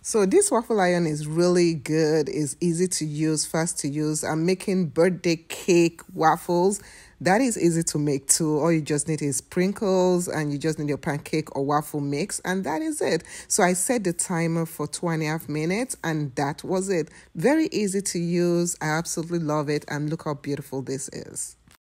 So this waffle iron is really good. It's easy to use, fast to use. I'm making birthday cake waffles. That is easy to make too. All you just need is sprinkles and you just need your pancake or waffle mix, and that is it. So I set the timer for 2.5 minutes and that was it. Very easy to use. I absolutely love it, and look how beautiful this is.